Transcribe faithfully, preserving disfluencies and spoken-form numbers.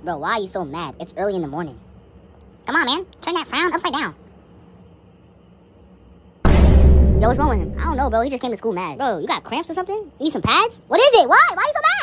Bro, why are you so mad? It's early in the morning. Come on, man. Turn that frown upside down. Yo, what's wrong with him? I don't know, bro. He just came to school mad. Bro, you got cramps or something? You need some pads? What is it? Why? Why are you so mad?